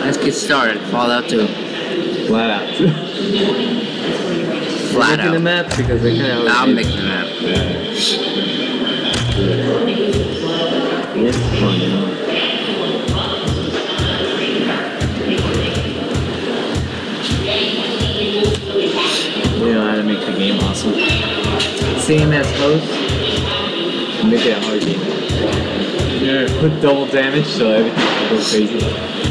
Let's get started. Fallout 2. FlatOut. FlatOut. The map because they kind of. I'll make the map. It's fun, you know. We know how to make the game awesome. Same as host. Make it a hard game. Yeah, put double damage so everything will go crazy.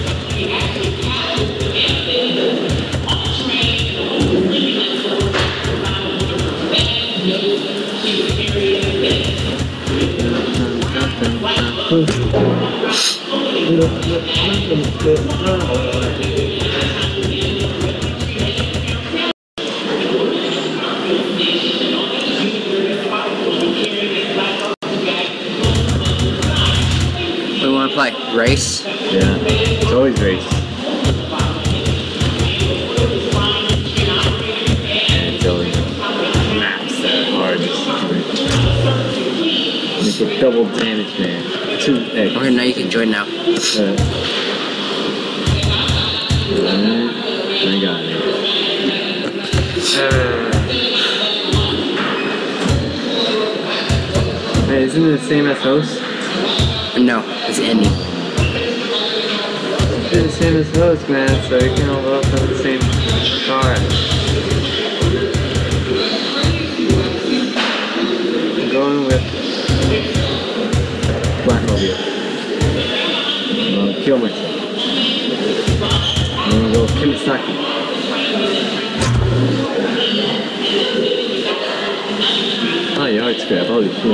We want to play race. Yeah, it's always race. And it's always maps that are hard to make it double damage, man. 2x. Okay, now you can join now. I got it. Hey, isn't it the same as host? No, it's ending. It's the same as host, man, so you can all vote for the same car. I'm going with Blackmobile. I'm gonna kill myself. I'm gonna go Kawasaki. Oh, yard scrap, holy shit.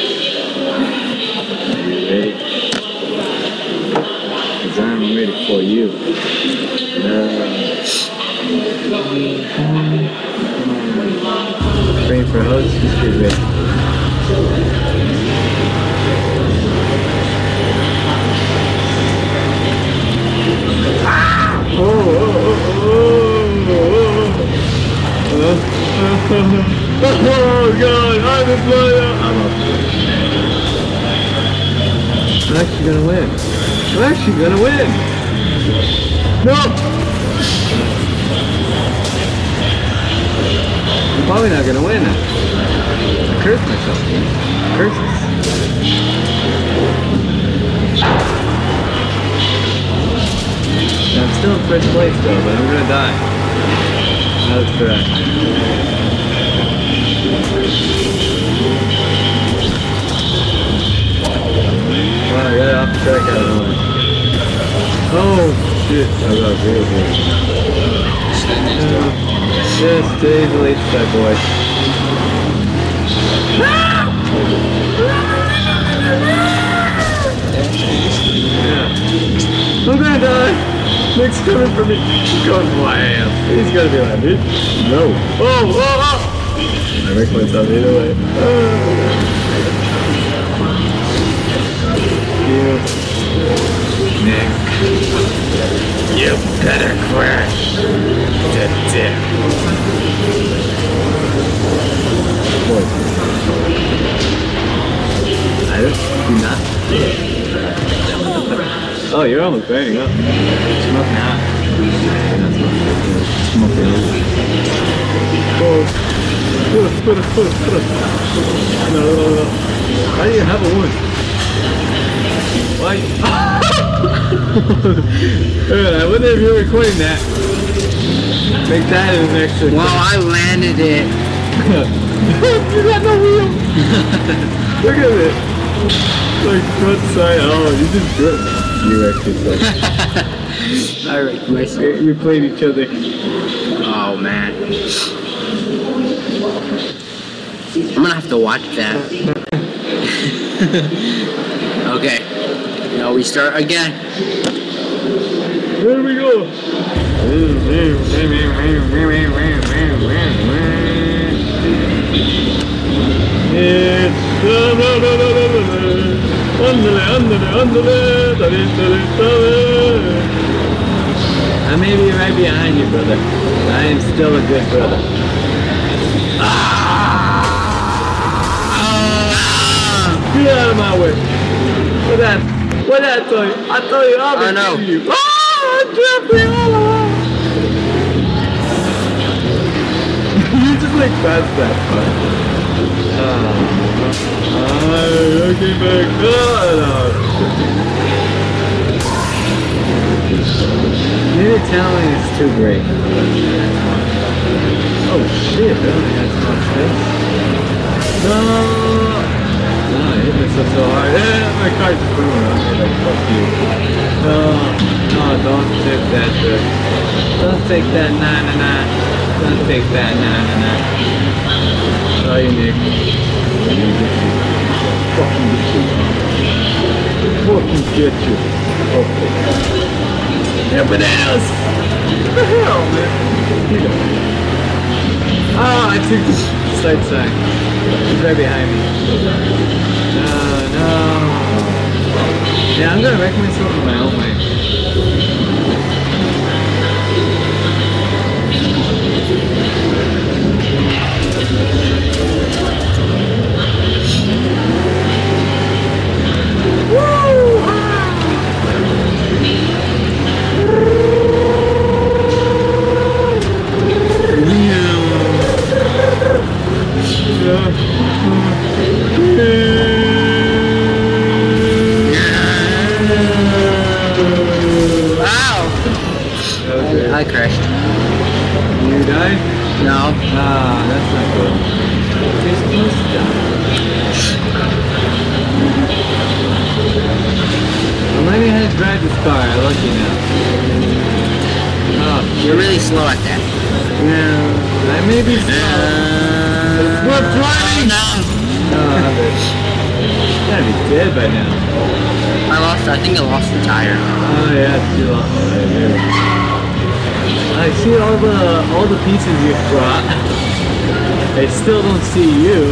Are you ready? Because I'm ready for you. Praying for host, just get ready. Oh god, I'm a player! I'm up. I'm actually gonna win. I'm actually gonna win! No! I'm probably not gonna win. I cursed myself. Curses. I'm still in first place though, but I'm gonna die. That was correct. Wow, I got off the track out of nowhere. Oh shit, I got real good. Just today's the late step, boy. Yeah. I'm gonna die! Nick's coming for me. He's going for my ass. He's gonna be like, dude. No. Oh, oh, oh! I wrecked myself either way. You. Nick. You better crash. To death. Boy. I do not. Oh, you're almost burning up. Smoking hot. Smoking hot. Oh. Put it. No. Why do you have a wound? Why? I wonder if you're recording that. Make that an extra. Well, I landed it. You got no wheel. Look at it. Like front side. Oh, you just good. You actually played. I wrecked myself. We played each other. Oh man. I'm gonna have to watch that. Okay. Now we start again. Here we go. I may be right behind you, brother. I am still a good brother. Get out of my way. What that? What did I tell you? I told you I'll be you. Oh, Jeff! past that part. Looking back. Maybe talent is too great. Oh shit, that only has one space. No! No, I hit myself so hard. My car just blew around me like, fuck you. No, don't take that, dude. Don't take that, nah. Don't take that, nah. Sorry, Nick. Fucking get you. Okay. Yeah, bananas! What the hell, man? Oh, I took the side sign. He's right behind me. No. Yeah, I'm gonna wreck myself in my own way. I crashed. You died? No. Ah, that's not good. You're supposed to die. I'm learning how to drive this car. I like you now. Oh, You're really slow at that. yeah. I may be slow. We're driving! No. Oh, you gotta be dead by now. I think I lost the tire. Oh yeah, you lost the tire. I see all the pieces you brought. They still don't see you.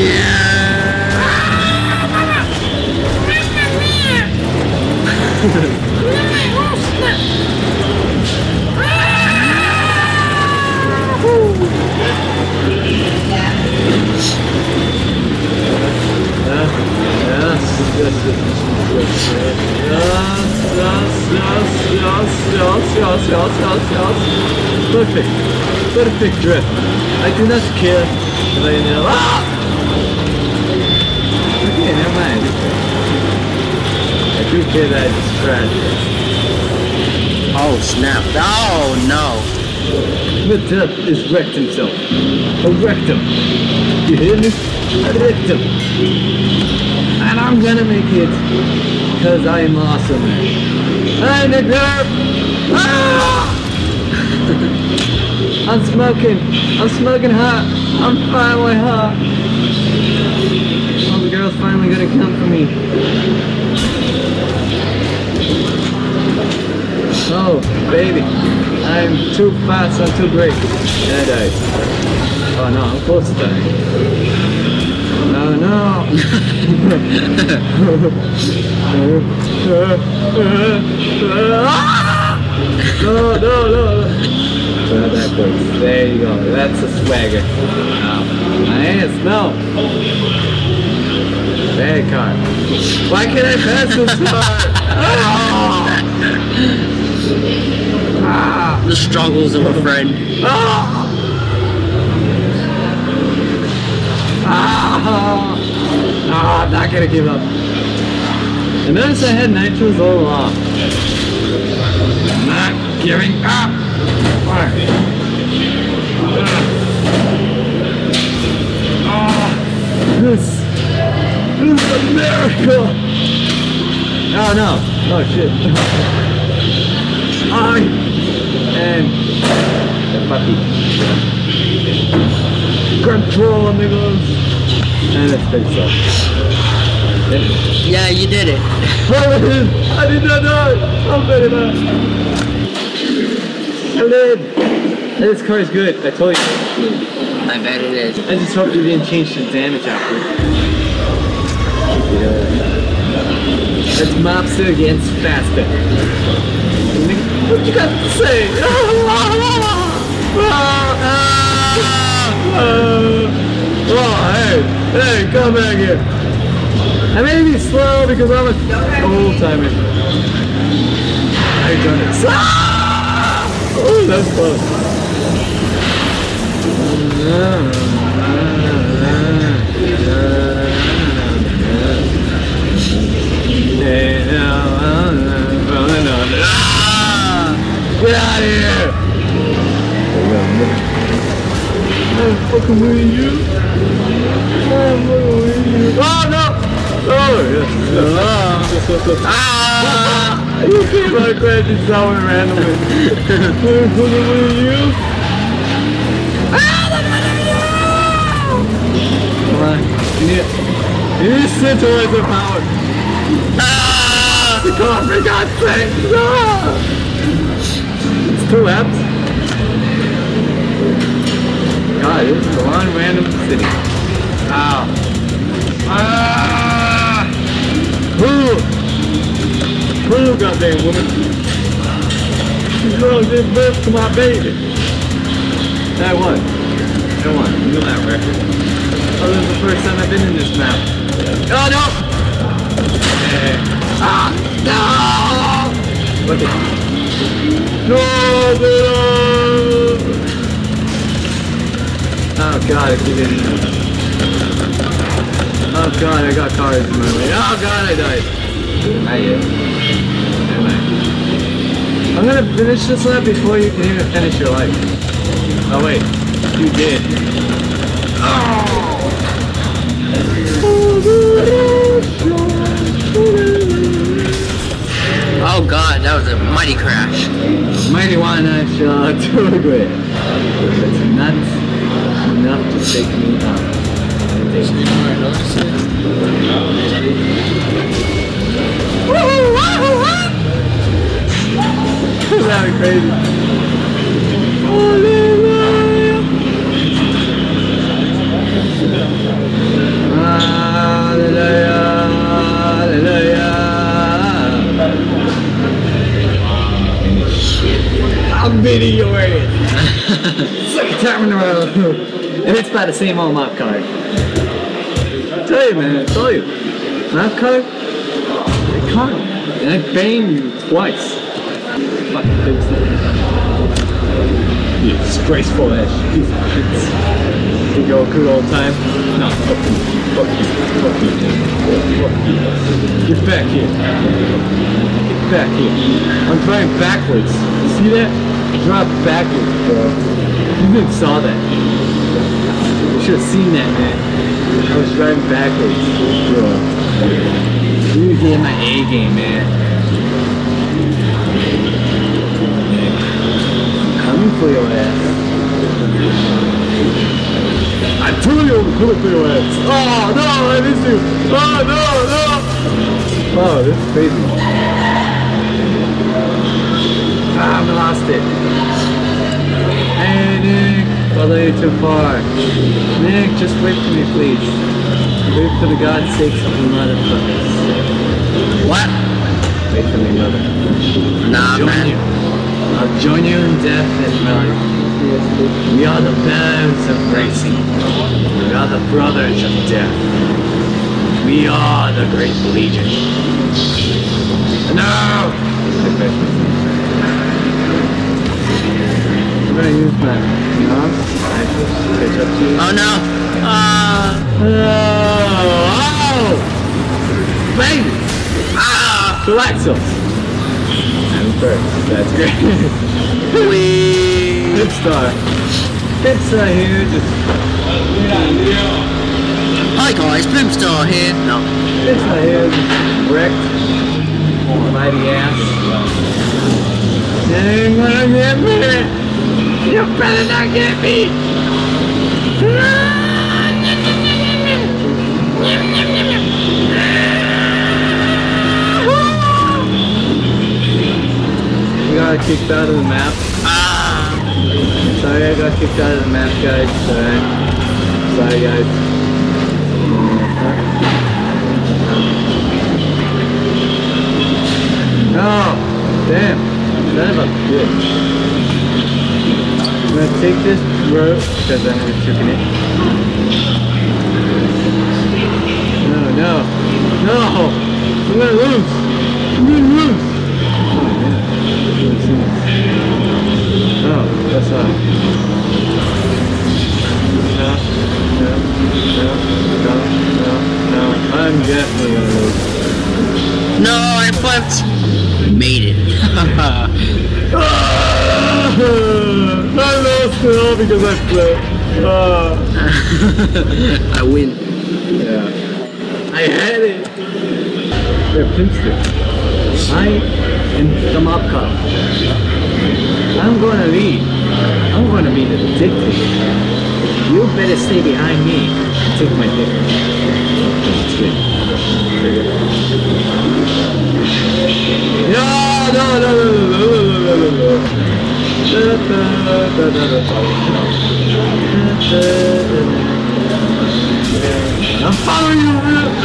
Perfect drift. I do not care if I know. Ah! Okay, never mind. I do care that I just crashed. Oh snap! Oh no! The death is wrecked himself. I wrecked him. You hear me? I wrecked him. And I'm gonna make it. Because I am awesome. I'm the derp! Ah! I'm smoking hot. I'm finally hot. Oh, the girl's finally gonna come for me. Oh, baby. I'm too fast, I'm too great. And I died. Oh no, I'm close to dying. Oh no. No. Backwards. There you go. That's a swagger. Oh. My ass, no. Bad car. Why can't I pass this car? The struggles of a friend. I'm not gonna give up. I noticed I had nitros all along. I'm not giving up. This is a miracle. Oh no! Oh shit! And the puppy. Control, amigos. And it's fixed up. Yeah, you did it. I did not die! I'm very bad. I did! This car is good, I told you. I bet it is. I just hope you didn't change the damage after. It's mobster against faster. What you got to say? Oh, hey, come back here. I may be slow because I'm a old timer. I've done it. Oh, that's close. Get out of here! I'm fucking with you. I'm fucking with you. Oh no! Oh yes. You came out crashing someone randomly. I'm fucking with you. Come on. You need to centralize the power. Come on, for God's sake! It's 2 laps. God, this is one random city. Ow. Who, goddamn woman? These girls did birth to my baby. I won. You know that record. Oh, this is the first time I've been in this map. Oh no! No! Look at no! Oh god, I keep hitting them. Oh god, I got cars in my way. Oh god, I died. Not yet. Anyway. I'm gonna finish this lap before you can even finish your life. Oh wait, you did. Oh god, that was a mighty crash. Mighty wanna shot to a grid. That's nuts enough to take me out. That'd be crazy. I'm beating your ass. Second time in a row. And it's about the same old map card. I tell you, man, I tell you. Map card? They card. And I banged you twice. Fucking big stuff. You disgraceful ass piece of shit. You go a good old time? No, fuck you. Fuck you. Fuck you. Fuck you. Get back here. Get back here. I'm driving backwards. You see that? I dropped backwards, bro. You didn't saw that. You should have seen that, man. I was driving backwards, bro. You need to get in my A game, man. I'm coming for your ass. I told you I'm coming for your ass. Oh no, I missed you. Oh no, no. Oh, this is crazy. Ah, I lost it. Hey Nick, although you're too far. Nick, just wait for me, please. Wait for the God's sakes of the motherfuckers. What? Wait for me, mother. Nah, man. I'll join you in death and life. We are the bears of racing. We are the brothers of death. We are the Great Legion. No! I'm gonna use my knobs to catch up to you. Oh no! Oh! Baby! Relaxos! I'm first. That's great. Wee! Good star. Good star here, just... Hi guys, Bloomstar here. No. Good star here, just wrecked. Mighty ass. You ain't gonna get me! You better not get me! You got kicked out of the map. Sorry, I got kicked out of the map, guys. Sorry, guys. Oh, damn. Son of a bitch. I'm gonna take this road because I'm gonna be chipping it. No, no, no! I'm gonna lose! I'm gonna lose! Oh, man. Oh, that's all. definitely gonna lose. No, I flipped. Made it. I lost it all because I flipped. I win. Yeah. I had it. They're Pimster. I am the mob cop. I'm gonna lead. I'm gonna be the detective. You better stay behind me and take my pick. It's good. No. I'm following you.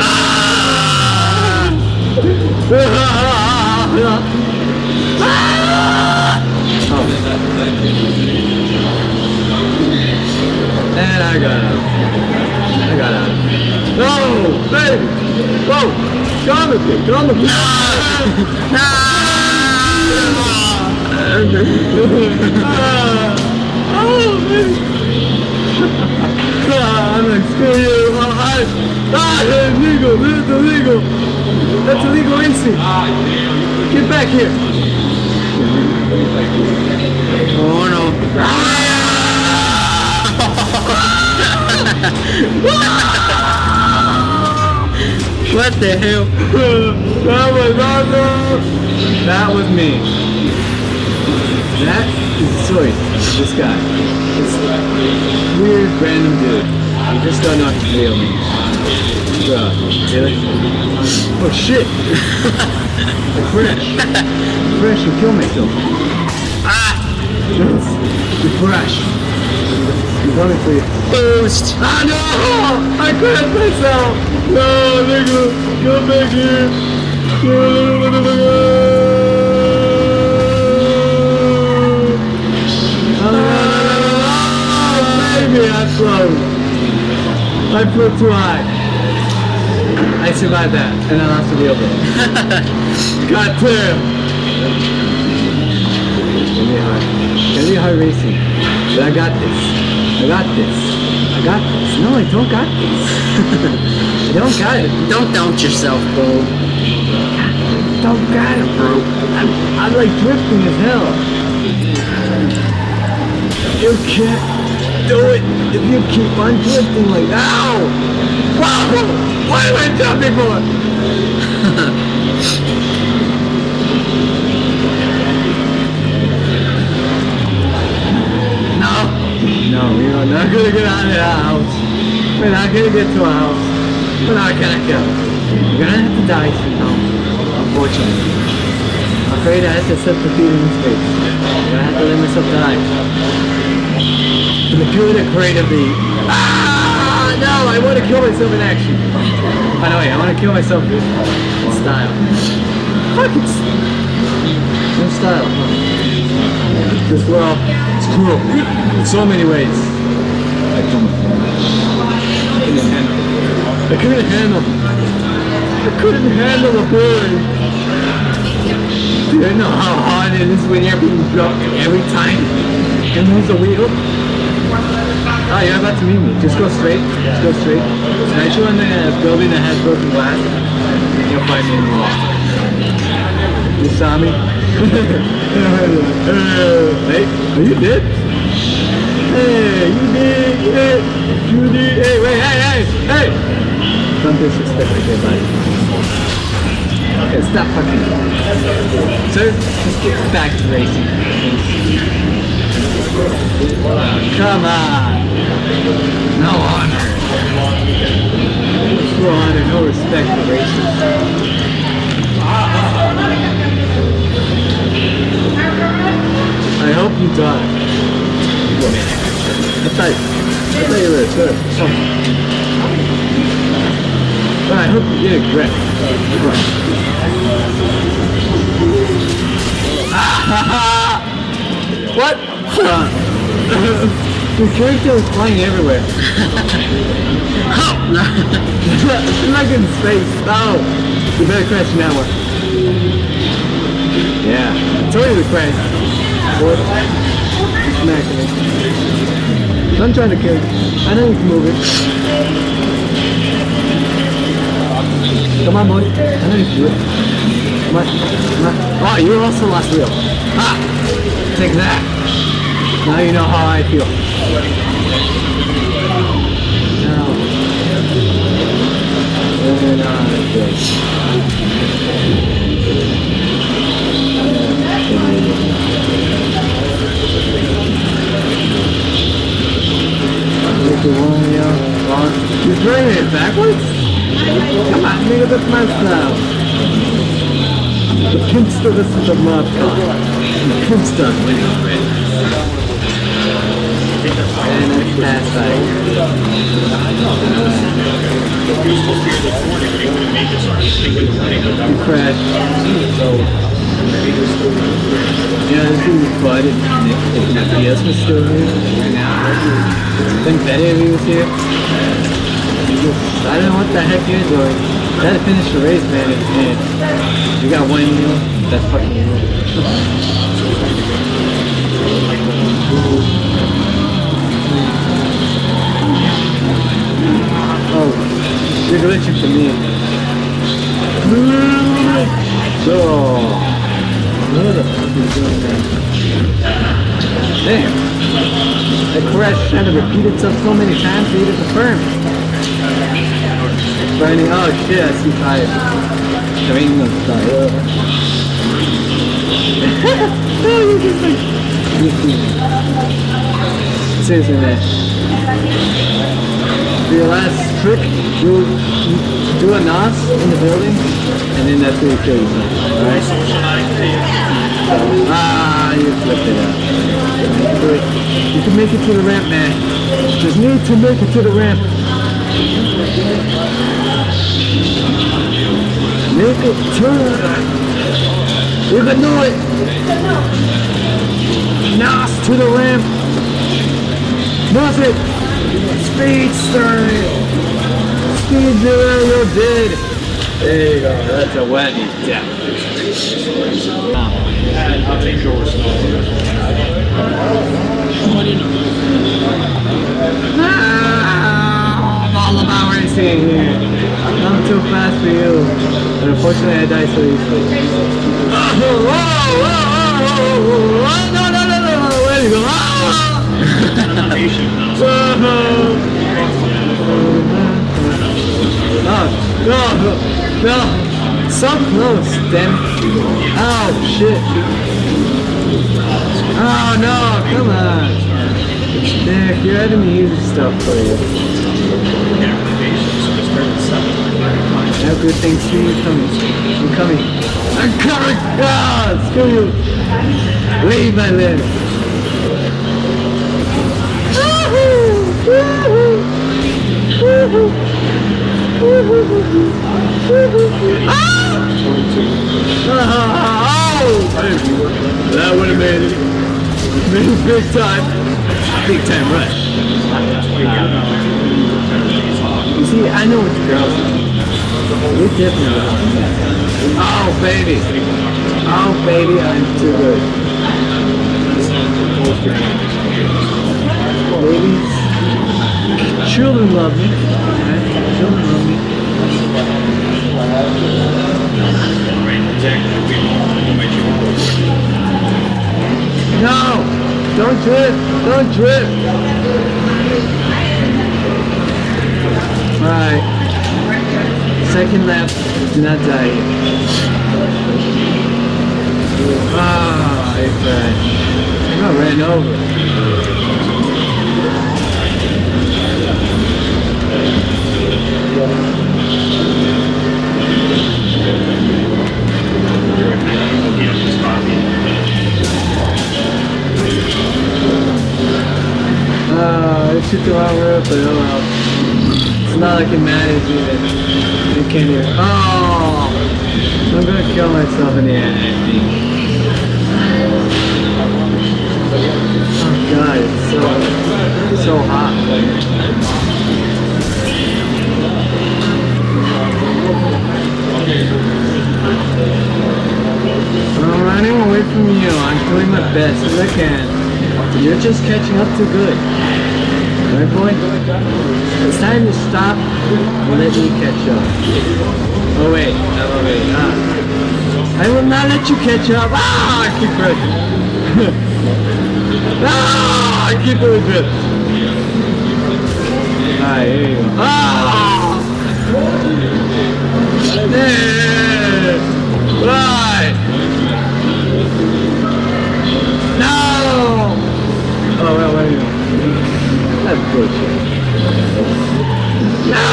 And I got out. No! Hey! Whoa! Come with me! Oh, man! I'm like, screw you! It's illegal! It's illegal! That's illegal instinct! Get back here! Oh no. What the hell? That was awesome! That was me. That is Soy, this guy. This weird random dude. You just don't know his real name. Bruh, really? Oh shit! I crashed and killed myself. Ah! You crashed. I'm coming for you. Boost! Ah no! I crashed myself! No, nigga! Come back here! Baby, I flew too high. I survived that, and I lost the wheel though. God damn! Gonna be hard racing, but I got this. No, I don't got this. I don't got it. Don't doubt yourself, bro. Don't got it, bro. I'm like drifting as hell. You can't do it if you keep on drifting like that. Ow! Wow! What am I jumping for? No, we're not gonna get out of the house. We're not gonna get to a house. We're not gonna go. We're gonna have to die somehow. Unfortunately. I'm afraid I have to set the feet in space. I'm gonna have to let myself die. For the good of creativity. Ah! No, I wanna kill myself in action. Oh no, wait, I wanna kill myself in style. Fuck, it's no style, huh? This world is cruel in so many ways. I couldn't handle the pain. Do you know how hard it is when you're being dropped every time and lose the wheel? Oh, you're about to meet me. Just go straight. Smash you on the building that has broken glass, and you'll find me in the wall. You saw me? Hey, you did? Hey, you did. Hey, wait, hey! Don't disrespect my dead body. Okay, stop fucking. Sir, just get back to racing. Come on. No honor. No honor, no respect for racing. I hope you die. I thought you were a turtle. But I hope you get a grip. What? Your character is flying everywhere. You're like in space. Oh, you better crash now. Yeah, I told you to crash. Smacking me. I'm trying to kill you. I know you can move it. Come on, boy. I know you can do it. Come on, come on. Oh, you also lost wheel. Ha! Take that. Now you know how I feel. Now. And he's bringing it backwards? Come on, nigga, that's my style. The pimpster, this is the mod car. The pimpster. And it's past side. You crashed. So. Yeah, this would be fun if FPS was still here right now. Then better if he was here. I don't know what the heck you're doing. Try to finish the race, man. And you got one wheel. That's fucking wheel. Oh, you're glitching for me. So, what the fuck is doing that? Damn. That crash had to repeat itself so many times for you to confirm. Burning, oh shit, I see fire. There ain't no fire. Oh, you're just like... Seriously, man. For your last trick, you do a NOS in the building, and then that's where you kill yourself, alright? Ah, you flipped it out. You can make it to the ramp, man. Just need to make it to the ramp. Make it turn. You can do it. NOS to the ramp. NOS it. Speedster. Speedster, you're dead. There you go. That's a whammy. Yeah. I'll take yours. I'm all about racing here. I'm too fast for you. And unfortunately, I die so easily. No, where you go? No. So close, damn. Oh, shit. Oh, no, come on. Nick, your enemy uses stuff for you. I have good things for you coming. I'm coming. Ah, screw you. Leave my leg. That would have made it. Big time rush. You see, I know what the girls are. You're different. Oh baby, I'm too good. Ladies, children love me. Right? Children love me. No! Don't drip! Don't drip! Alright. Second lap. Do not die yet. Ah, I crashed. I got ran over. It took a long road, but oh well. It's not like it matters even. You can't hear. Oh! I'm gonna kill myself in the end, I think. Oh god, it's so hot. I'm running away from you. I'm doing my best as I can. You're just catching up too good. Right, boy? It's time to stop and let me catch up. Oh wait, oh wait. I will not let you catch up. Ah, I keep crashing. Ah, I keep doing drift. Alright, here you go. Ah! Yeah! Right! No! Oh, well, wait a minute. That's bullshit. No!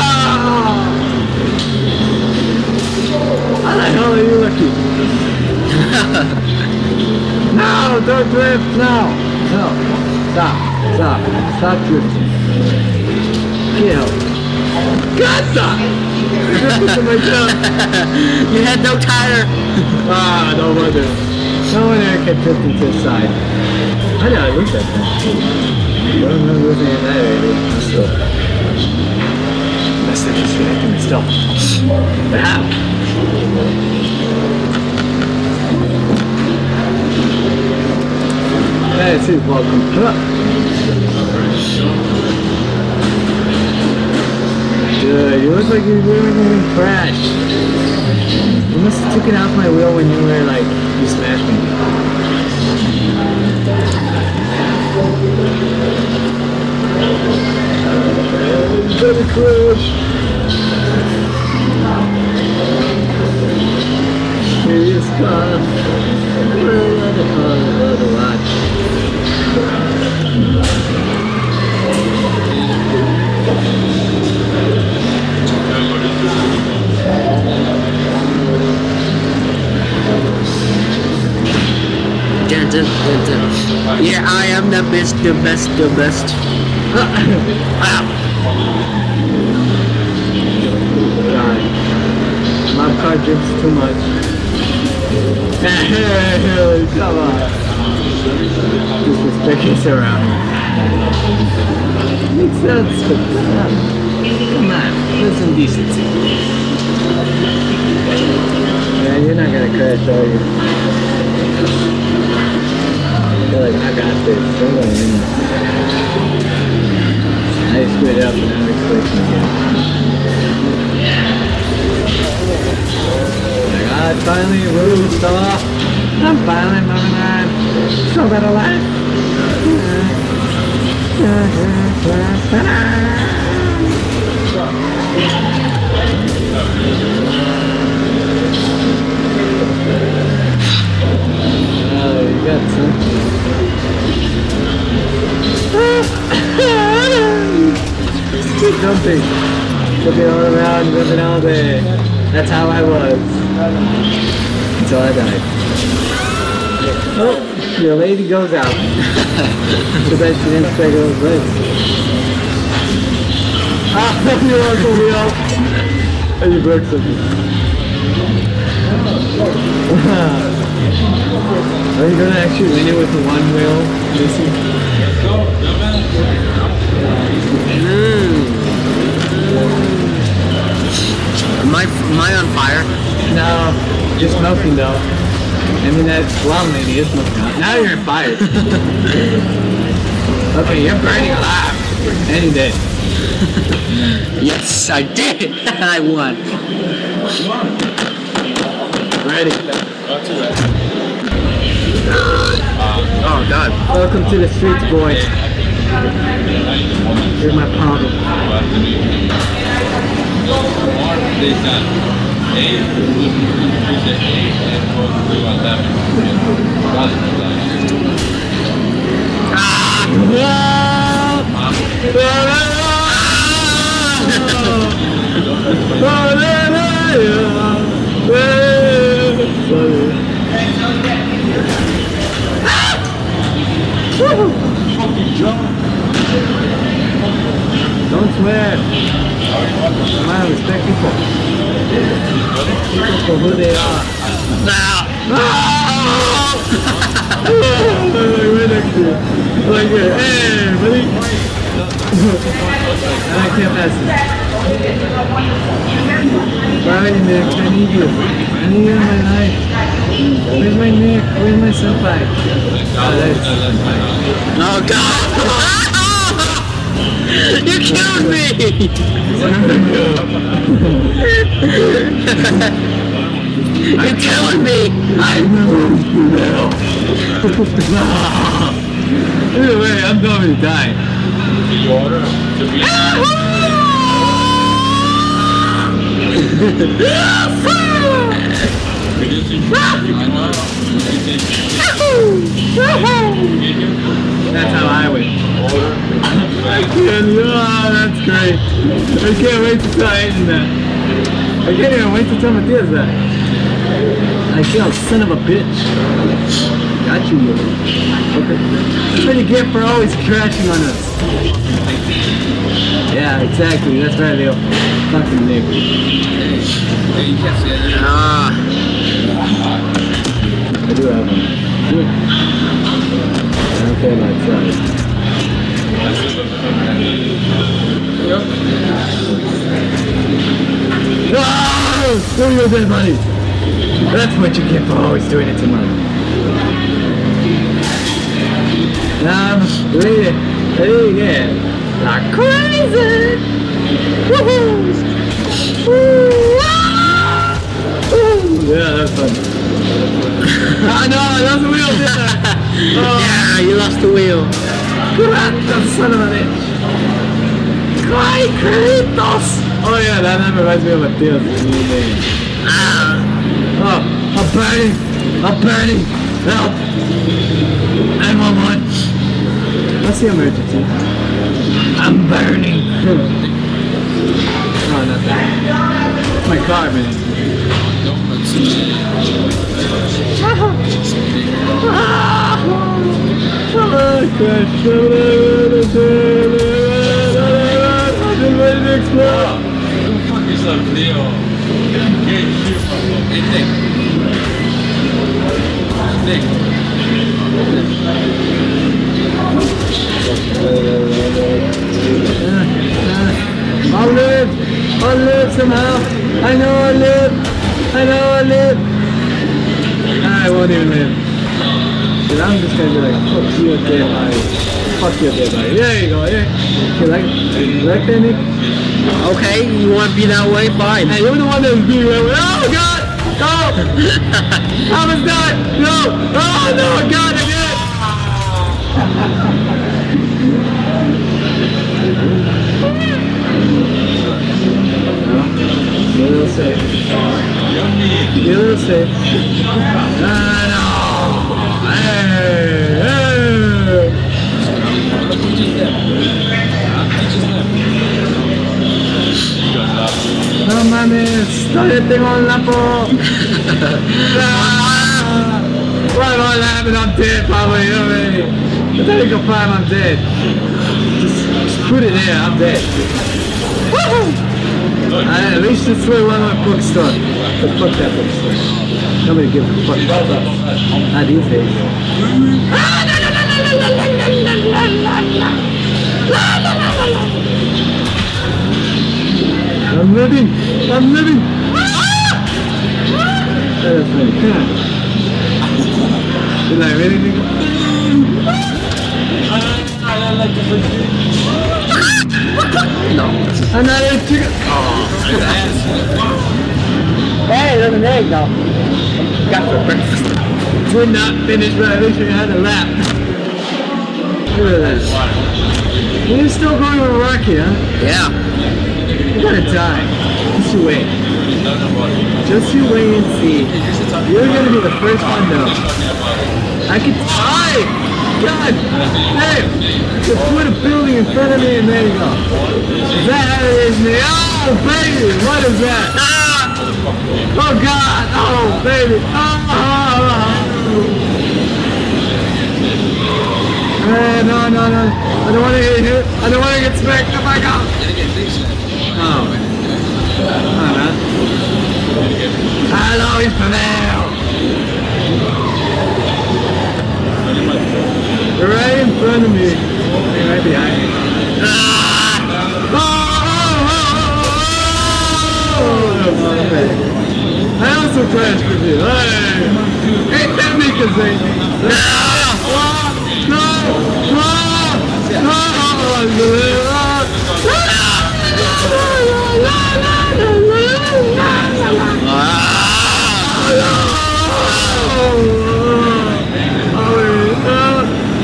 How the hell are you looking? No! Don't drift! No! No! Stop! Stop! Stop drifting! Kill! God, stop! You had no tire. Ah, no wonder. No wonder I kept drifting to the side. I know, I looked at that. I don't remember losing in that area. Still. That's disrespecting me still. But how? Hey, it's welcome. Dude, you look like you really going to crash. You must have taken off my wheel when you were like, you smashed me. Gonna crash. Serious car. The watch. Yeah, I am the best, the best, the best. God. My car drinks too much. Come on. Disrespect is around. Makes sense, but come on. There's some decency. Yeah, you're not gonna crash, are you? You're like, I got this. Don't let me in. I screwed up and I'm expecting again. Like, I finally released off. I'm finally moving on. So better life. Oh, you got something. Keep jumping. Jumping all around, jumping all day. That's how I was. Until I died. Oh, your lady goes out. Too bad she didn't take those legs. Ah, you're on the wheel. And you broke something. Are you gonna actually win it with the one wheel missing? Am I on fire? No, you're smoking though. I mean that blonde lady is smoking out. Now you're on fire. Okay, you're burning alive. And you did. Yes, I did. I won. Ready. Oh God. Welcome to the streets, boy. Here's my problem. Don't swear. Come on, respect people. People for who they are. Now. Right next to you. Like here. Hey, buddy. And I can't pass this. Sorry, Nick. I need you. I need you in my life. Where's my Nick? Where's my senpai? Oh, that's senpai. Oh God. You killed me! You're killing me! I will now. Either way, I'm going to die. Water to be. That's how I win. I can't. Oh, that's great. I can't wait to tell Aiden that. I can't even wait to tell Matthias that. I feel son of a bitch. Got you, little. Okay. That's what you get for always crashing on us. Yeah, exactly. That's right, Leo. Fucking Nick. Ah. I do have one. Okay, my side. Oh! There you go, dead buddy. That's what you get for always doing it to me. Now, ready again. Like crazy! Woohoo! Woo! Ah! Woo! Yeah, that's fun. I know, I lost the wheel, didn't I? Oh. Yeah, you lost the wheel. That son of a bitch. Kratos! Oh yeah, that reminds me of Matthias' new name. Ah. Oh, I'm burning! I'm burning! Help! 911! What's the emergency? I'm burning! No, not that. It's my car, man. I'm ready to explode! Don't fuck yourself, Leo. Get shit from him. Hey, Nick. Nick. I'll live! I'll live somehow! I know I'll live! I know I'll live! I won't even live. But I'm just gonna be like, fuck you, dead body. Fuck you, dead body. There you go, yeah. You like that, Nick? Okay, you want to be that way? Fine. Hey, you're the one that was being that way. Oh, God! No! I was not! No! Oh, no! God, I did it! You're a little safe. You're a little safe. No! Hey! Hey! No mames, todavía tengo un lapo. What happened? I'm dead, probably. If I go five, I'm dead. Just put it there, I'm dead. At least it's where one of my bookstore. Fuck that bookstore. Nobody gives a fuck about that. Not these days. I'm living! I'm living! That's funny. Did I really think No. Another chicken! Hey, there's an egg though. Got for breakfast. We're not finished, but at least we had a lap. Look at that. You're still going with Rocky, huh? Yeah. You're gonna die. Just you wait. Just you wait and see. You're gonna be the first one though. I can die! God damn! Just put a building in front of me and there you go. Is that how it is, me? Oh baby! What is that? Oh God! Oh baby! No. I don't want to get hit. I don't want to get smacked. Oh my God! Oh. Man. Hello, Ismael! You're right in front of me. You're right behind me. I also crashed with you. Hey! Ain't that make a thing? No!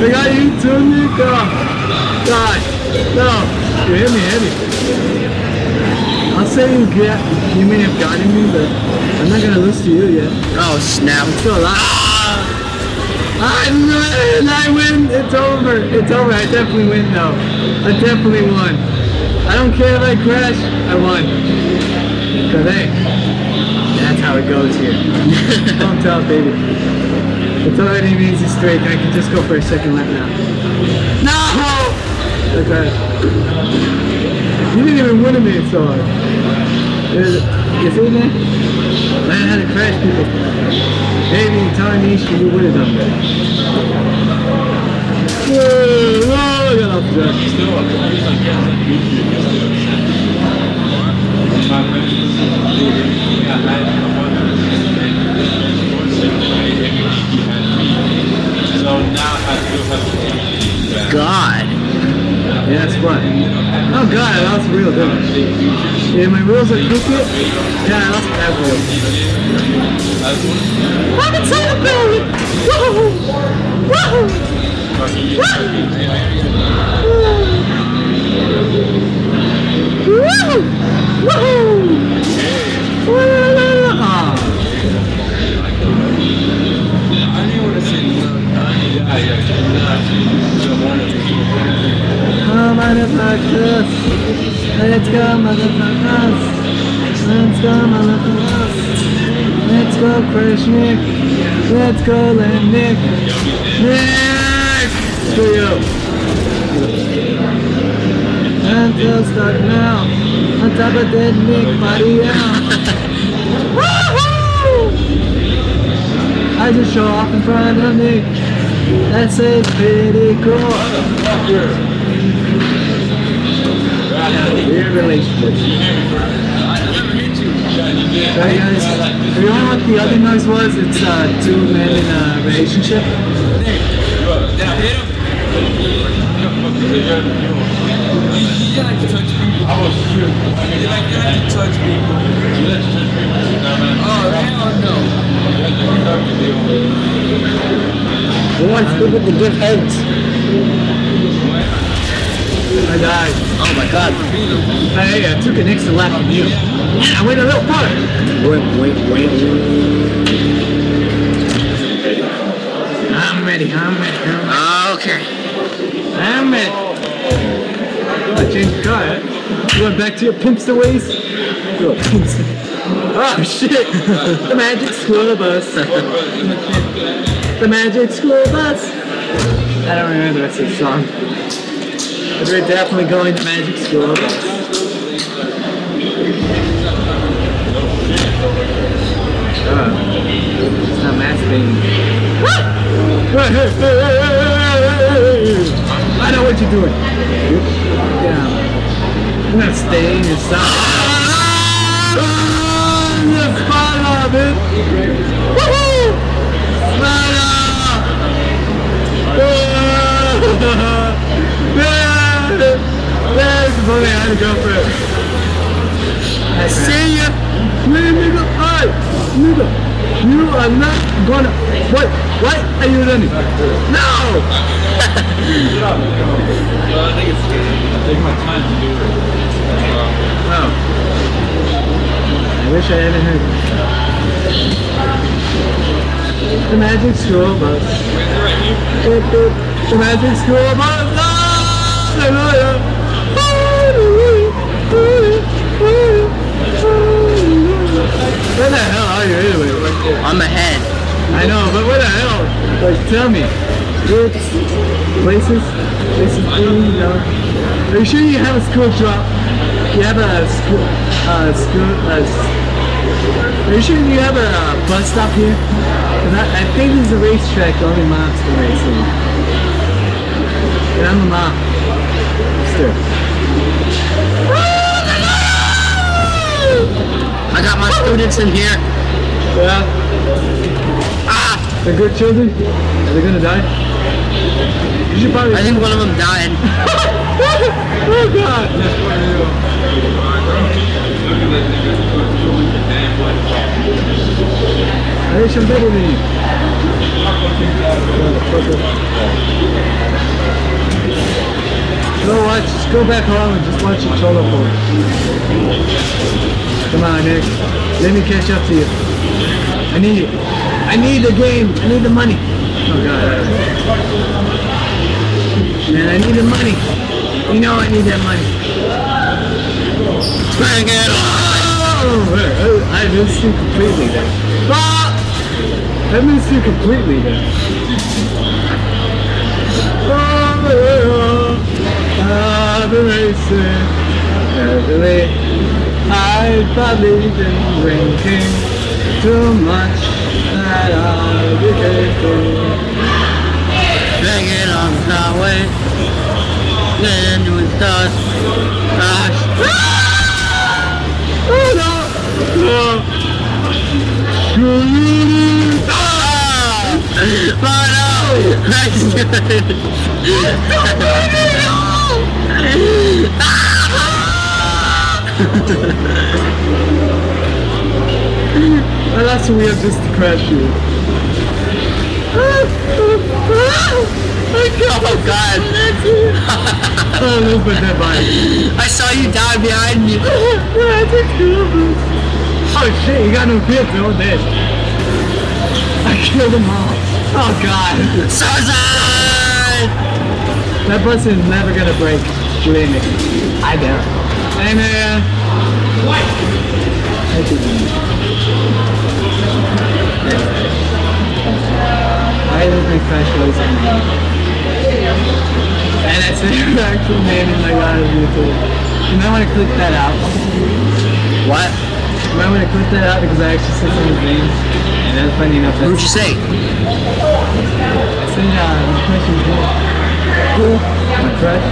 I got you too, Nico. God, no. You hit me. I'll say you may have gotten me, but I'm not gonna lose to you yet. Oh snap! I'm still alive. I win. It's over. I definitely win though. I definitely won. I don't care if I crash. I won. Cause hey, that's how it goes here. Don't tell, baby. It's already an easy straight. I can just go for a second lap now. No! Okay. You didn't even win a minute so hard. You see that? Learn how to crash people. Maybe in Tarnisha you would have done that. Whoa, I got off the track. God. Yeah, that's what. Oh god, I lost real, didn't I? Yeah, my wheels are crooked. Yeah, I lost that wheel. I'm excited about it! Whoa! Whoa! Whoa! Whoa! I didn't want to say no. Oh, motherfuckers! Let's go, motherfuckers! Let's go, motherfuckers! Let's go, Crash Nick! Let's go, Land Nick! Nick! Screw you! Until stuck now! On top of dead Nick, body out! Woohoo! I just show off in front of Nick! That's it, pretty cool! Weird relationship. Right guys, if you want what the other noise was, it's two men in a relationship. Did I hit him? You like to touch people. I was sure. You like to touch people. You like to touch people. Oh, hell no. Who wants people to give heads? I died. Oh my god. Hey, I took an extra lap from you. Yeah, I went a little farther. Wait. I'm ready. Okay. I'm ready. I changed the car, eh? You went back to your pimpster ways? You're a pimpster. Oh shit! The magic school bus. The magic school bus. I don't remember the rest of the song. But we're definitely going to magic school bus. It's not masturbating. I know what you're doing. Yeah. I'm gonna stay in your side. Spider, man! Woohoo! Spider! If only I had a girlfriend. I see ya! Hey, nigga! Hey! Nigga! You are not gonna... What are you doing? No! Well, I think it's take my time to do it. Oh. I wish I hadn't heard it. The magic school bus. Right here. The magic school bus. Where the hell are you anyway? I'm ahead. I know, but where the hell? Like, tell me. Groups, places, you know. Are you sure you have a school drop? You have a school, are you sure you have a bus stop here? I think this is a racetrack, only moms can race in. And I'm a mom. Still. I got my students in here. Yeah. They're good children? Are they gonna die? You should probably... I think one of them died. Oh god! I wish I'm better than you. Go watch, just go back home and just watch your Cholo Bowl. Come on, Nick. Let me catch up to you. I need it. I need the game. I need the money. Oh God. Man, I need the money. You know I need that money. Bring it on! I missed you completely there. Ah! I missed you completely there. I've been racing heavily. I've probably been drinking too much that I'll be taking. Drag it on the highway. Then with dust. Oh no! But no! That's good! Well, that's what we have just to crash you. Oh God! Oh, look at that bike. I saw you die behind me. Oh shit, you got no kids, they're all dead. I killed them all. Oh God. Suicide! That bus is never gonna break. Believe me. I doubt. Hey man. I didn't think Crash was on. And that's the actual name in my God of YouTube. You might want to click that out. What? You might want to click that out because I actually said someone's name. And that's funny enough. Who'd you say? I said, my crush is good. Who? My crush?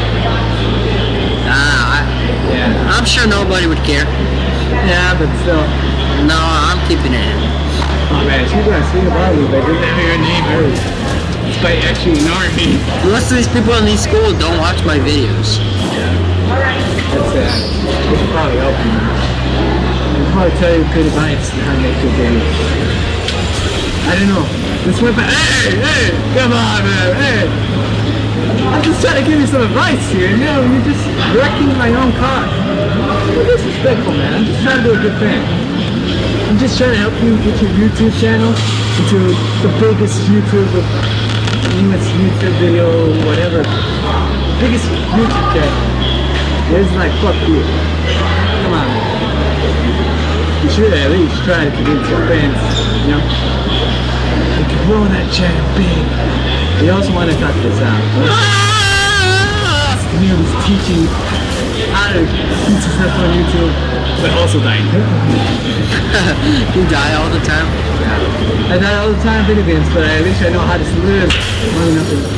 Yeah. I'm sure nobody would care. Yeah, but still. No, I'm keeping it in. Oh man, she's gonna see about you, but didn't have your name heard. Despite actually ignoring me. Most of these people in these schools don't watch my videos. That's sad. It should probably help you. I'll probably tell you good advice on how to make good videos. I don't know. This went back. Hey! Come on, man! Hey! I'm just trying to give you some advice here. You know, you're just wrecking my own car. You're disrespectful, man. I'm just trying to do a good thing. I'm just trying to help you get your YouTube channel into the biggest newest YouTube video, whatever. Biggest YouTube channel. It's like, fuck you. Come on, man. You should at least try to convince your fans, you know? You can grow that channel big. You also want to cut this out. Noob is teaching how to be successful on YouTube, but also dying. You die all the time? Yeah. I die all the time in video games, but at least I know how to live long enough to...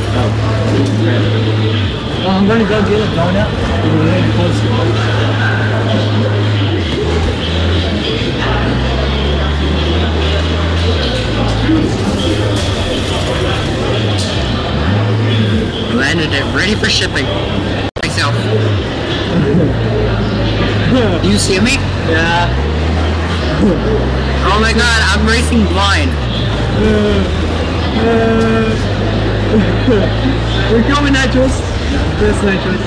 Oh, I'm gonna go get a donut. We're getting close to Landed it, ready for shipping. Myself. Do you see me? Yeah. Oh my God, I'm racing blind. We're going nitrous. Press nitrous.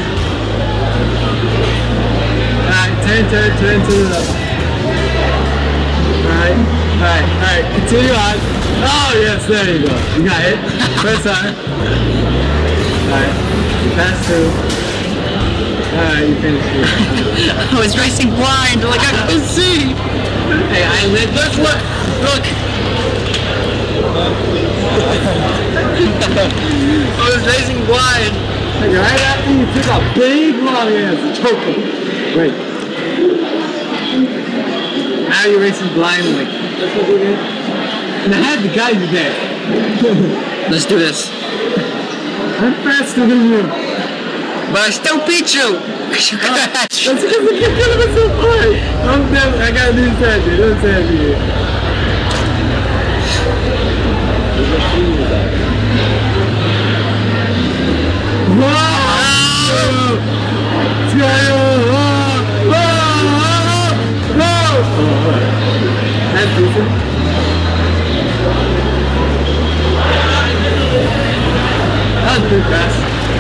Alright, turn to the left. Alright, continue on. Oh yes, there you go. You got it. Press on. Alright, you pass through. Alright, you finished it. I was racing blind, like I couldn't see. Hey, I lit. Look. I was racing blind. Right after you took a big long ass choker. Wait. Now you're racing blindly. That's what we did. And I had to guide you there. Let's do this. I'm faster than you. But I still beat you. Because you crashed. That's because I kept killing myself hard. I gotta do that, dude. Don't say it, dude. Whoa! That's decent. pretty fast.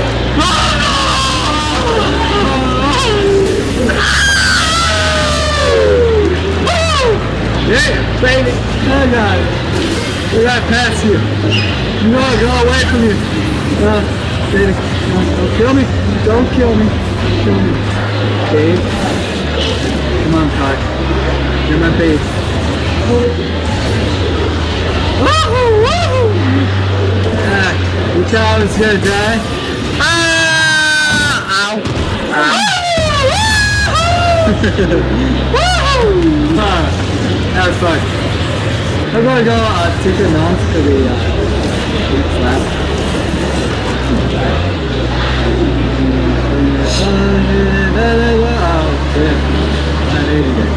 Yeah, baby. Oh God. We gotta pass you. No, go away from you. Baby. No, don't kill me. Don't kill me. Kill me. Babe. Come on, car. You're my babe. Woohoo! Woohoo! You thought I was gonna die? Ow! Woohoo! That was fun. I'm gonna go take the nonce to the next lap. Oh, yeah. I hated it.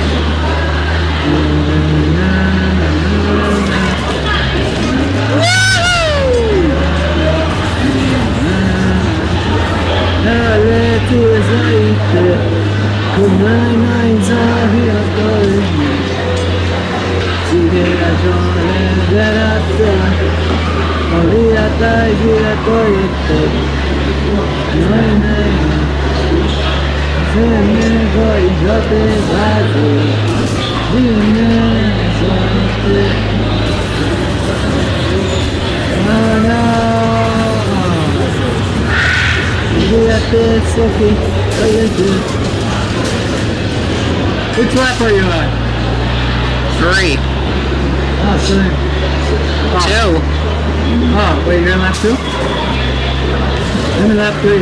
Which lap are you on? 3. Oh, sorry. 2. Oh, wait, you're on lap 2? I'm in lap 3.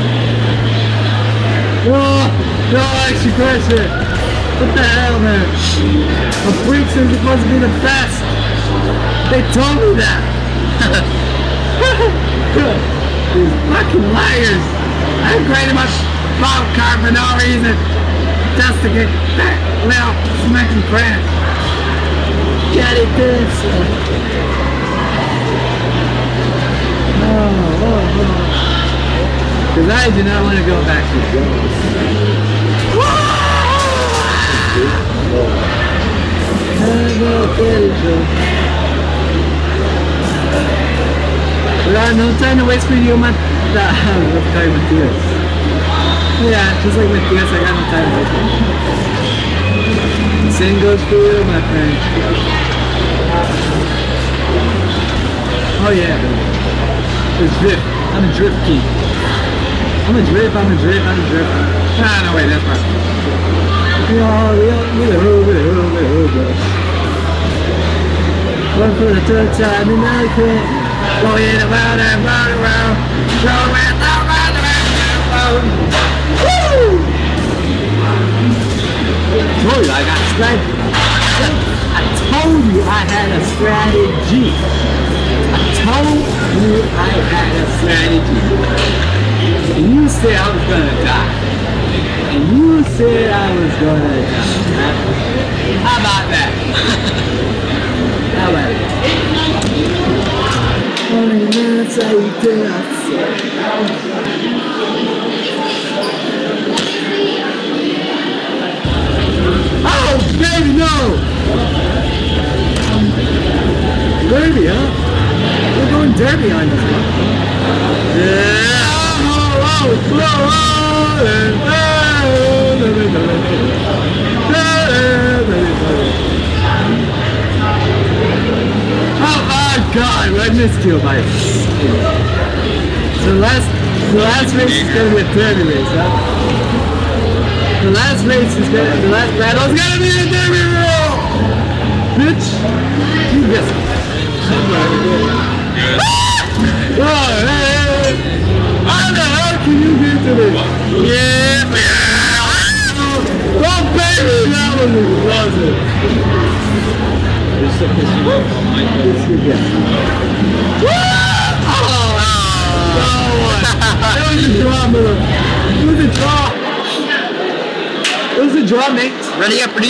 No, I actually crashed it. What the hell, man? A freaks are supposed to be the best. They told me that. These fucking liars. I upgraded my bottle car for no reason. Just to get that little smacky crash. Get it this. Because I do not want to go back to the no time to waste for you, man. Let's go with this. Yeah, just like with this, I got no time to waste for you. The same goes for you, my friend. Oh yeah, it's drift. I'm a drift king. I'm a drip. Ah, no, wait, that's right. One for the third time and I quit. Going around and round and round. Going round and round. Woo! I told you I got strategy. I told you I had a strategy. I told you I had a strategy. And you said I was gonna die. And you said I was gonna die. How about that? How about it? Oh, baby, no! Derby, huh? We're going derby on this one. Yeah! Oh my God, I missed you by So the last race is gonna be a derby race, huh? The last battle is gonna be a derby race! Bitch! You guessed it. Oh, hey! How the hell can you get to this? Yeah! Oh baby, that was explosive! It was a draw, mate. Ready up.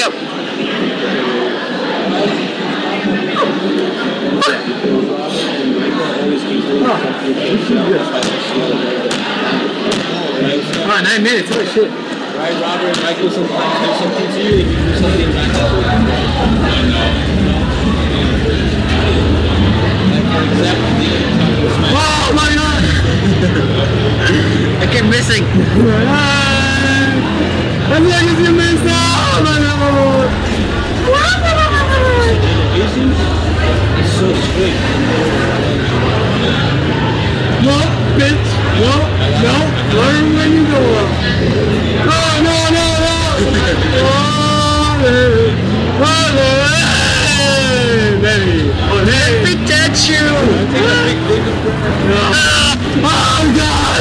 Oh, 9 minutes, holy shit. Right, Robert, Michael, sometimes do something to you, if you do something back to you. Oh my God! keep missing. As long as you miss out, my lord. It's so sweet. No, bitch. No. Learn when you go up. No. Baby. Oh, hey. Big at you. Oh, God.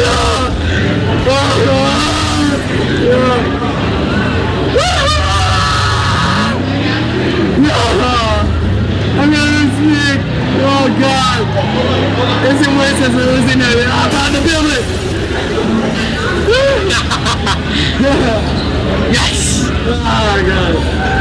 I'm gonna sneak. Oh God! It's the worst as losing it. I'm about to build it. Yes. Oh God!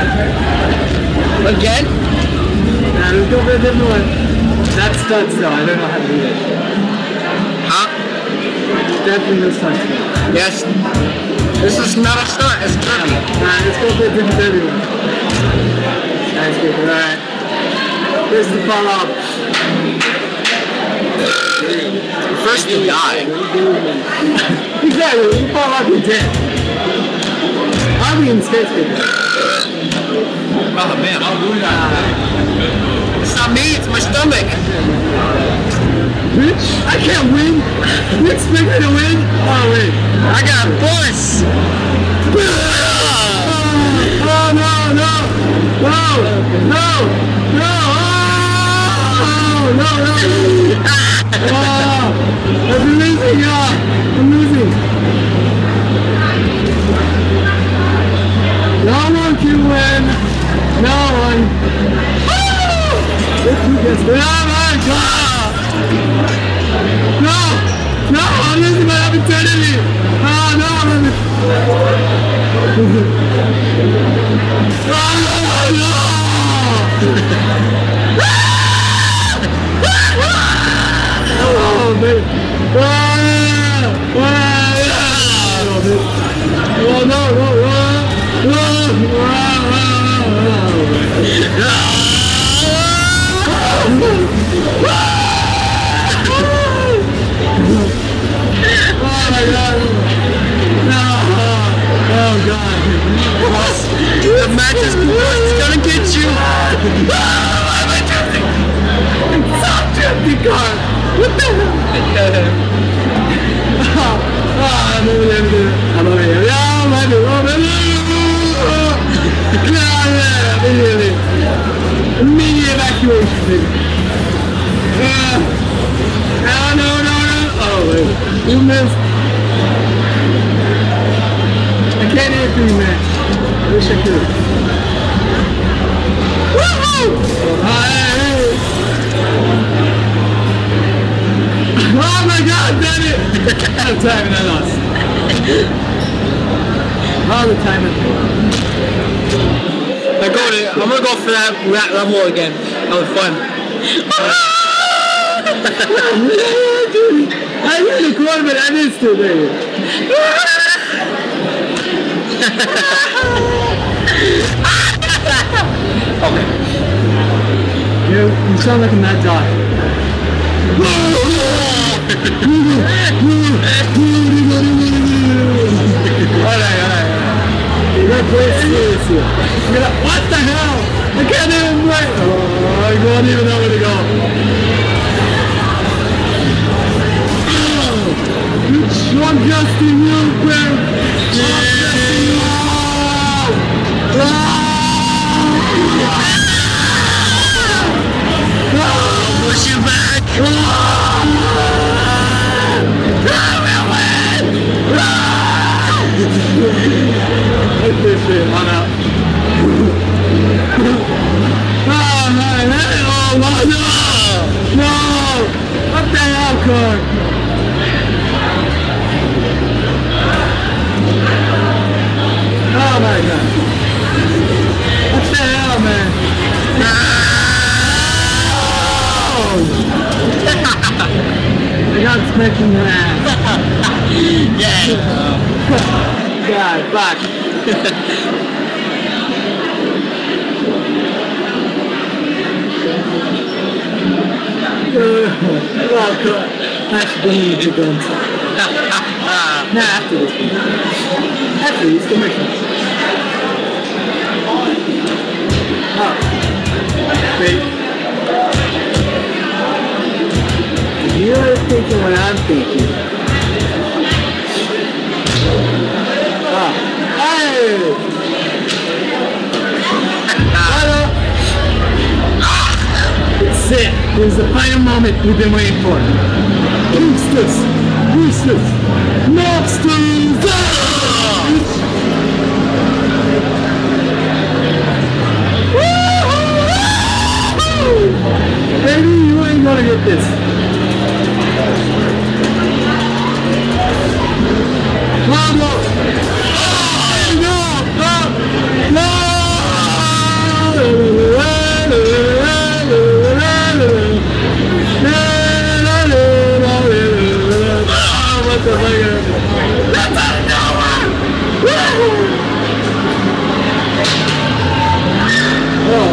Again? Nah, let's go for a different one. That's stunts though. I don't know how to do that. Huh? Definitely no stunts. Yes. This is not a stunt. It's derby. Alright, let's go for a different derby one. Nice good. Alright. Here's the follow-up. First to die. Exactly, you fall off, you're dead. I'll be in skate skating. Oh man, I'll do that. It's not me, it's my stomach. Bitch, I can't win. You expect me to win? Oh wait. I got a bus. No. I'm losing, I'm losing. No one can win. No one. If you guess it. Oh my God. No, I'm losing my opportunity. Oh no, Oh, baby. Oh my God. No. Oh God. The match is gonna get you. Stop drifting car. What the hell? Immediate evacuation, baby. No. Oh, wait. You missed. I can't hear you, man. I wish I could. Woohoo! Hey. Oh my God, damn it! All the time and I lost. All the time and I'm gonna go for that level again. That was fun. I hit the corner, but I missed it, baby. Okay. You sound like a mad dog. Alright. You gotta play it seriously. What the hell? I can't even play. Oh, I don't even know where to go. I'm Justin, you man. Push you back. Take this shit, I'm out. Oh no! What the hell, car? Oh my God! What the hell, man? I got smacking your ass. Yeah. God, fuck. Well, I should bring you to guns. Nah, after this one. After this commercial. Oh. Wait. You're thinking what I'm thinking. Oh. Hey! Hello! It's it. Here's the final moment we've been waiting for. Boosters! Boosters! Mobsters! Baby, you ain't gonna get this. Oh no! No! No! No! What the fuck? That's out of nowhere! Oh,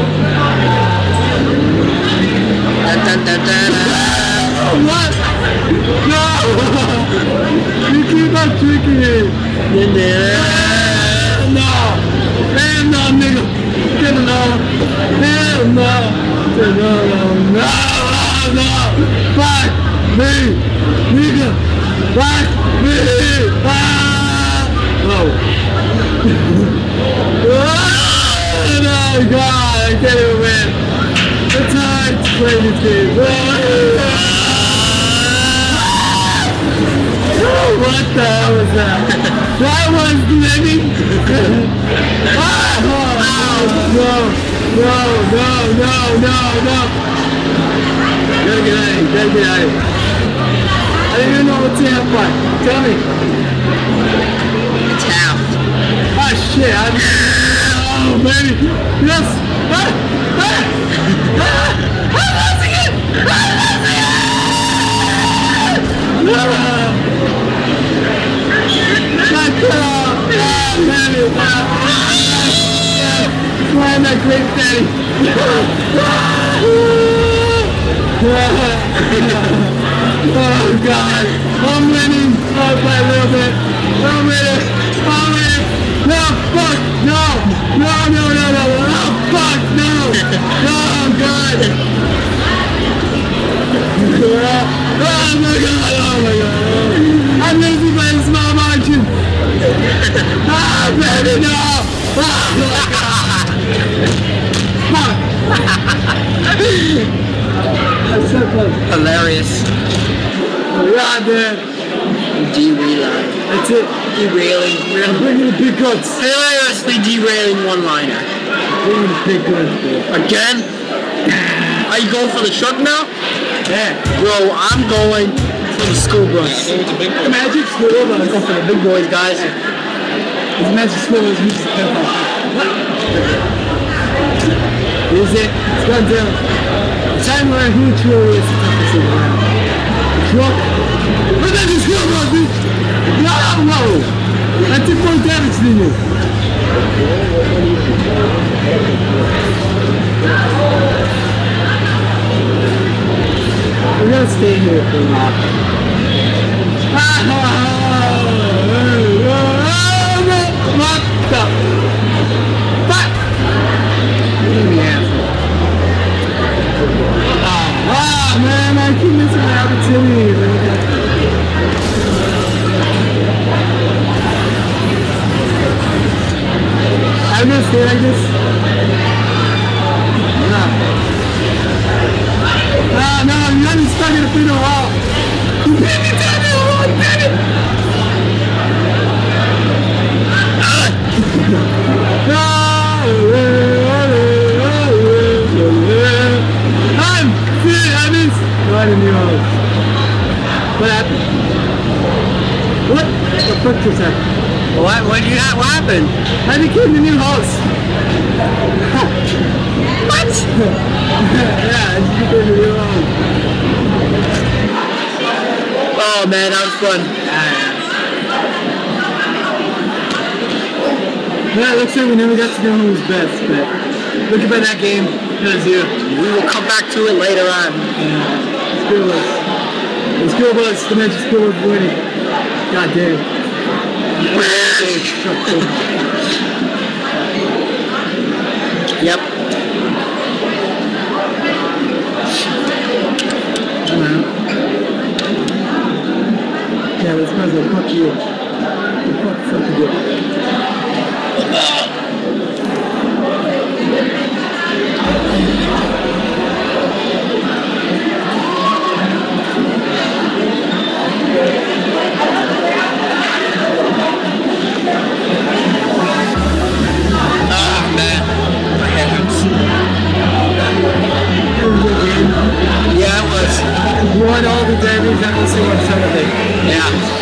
what? No! You keep on tricking me! No! Hell no, nigga! Hell no! Hell no! No! No! No! Fuck me! Nigga! Fuck me! Ah! Oh! Oh God! I can't even win! It's hard to play this game! What the hell was that? That was living? Oh, no, no, no, no, no, no. Gotta get out of here, gotta get out of here. I don't even know what's in that part. Tell me. It's half. Oh shit, oh baby. Yes. I'm losing it. I'm losing it. Flying that great daddy. Oh God, I'm winning by a little bit. I'm winning. I'm winning. No, fuck, no, no, no, no, no, no, fuck, no, no, God. Oh my God, oh my God. I'm losing by a small margin. Ah, baby, no. Oh my God. Fuck. That's so close. Hilarious. Oh God, man. Derailing. That's it. Derailing. I'm bringing the big guns. Hilariously derailing one-liner. Bringing the big guns, bro. Again? Are you going for the truck now? Yeah. Bro, I'm going for the school bus. Go with the big The one. magic school I'm bus. going for the big boys, guys. It's magic school bus. Is it? It's gone down. I'm trying to learn who truly is the toughest in the round. Truck. Look at this school bus, bitch. No, no. I took more damage than you. We're gonna stay here for a while. What the fuck? Give me asshole. Ah, man, I keep missing my opportunity. I'm gonna stay like this. No, you got me stuck in the freaking wall. You beat me down the wall, damn it! Right in the house. What happened? What? The fuck just happened? What happened? I became the new host. What? Yeah, I just became the new host. Oh man, that was fun. Yeah, it looks like we never got to know who was best, but looking at that game, it was you. We will come back to it later on. Yeah. School bus. The school bus, the magic school bus winning. God damn. Yep. Yeah, this guy's like, fuck you. Fuck you. Man, my head hurts. It was a good game. Yeah, it was. You won all the derbies every single Saturday. Yeah.